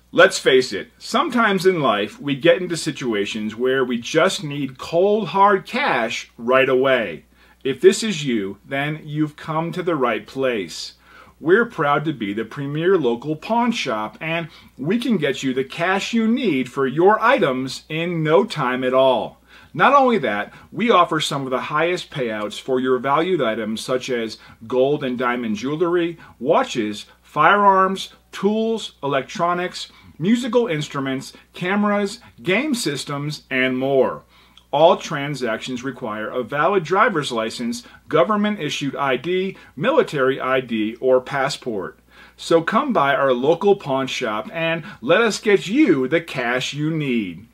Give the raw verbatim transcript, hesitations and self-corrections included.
Let's face it, sometimes in life we get into situations where we just need cold hard cash right away. If this is you, then you've come to the right place. We're proud to be the premier local pawn shop, and we can get you the cash you need for your items in no time at all. Not only that, we offer some of the highest payouts for your valued items such as gold and diamond jewelry, watches, firearms, tools, electronics, musical instruments, cameras, game systems, and more. All transactions require a valid driver's license, government-issued I D, military I D, or passport. So come by our local pawn shop and let us get you the cash you need.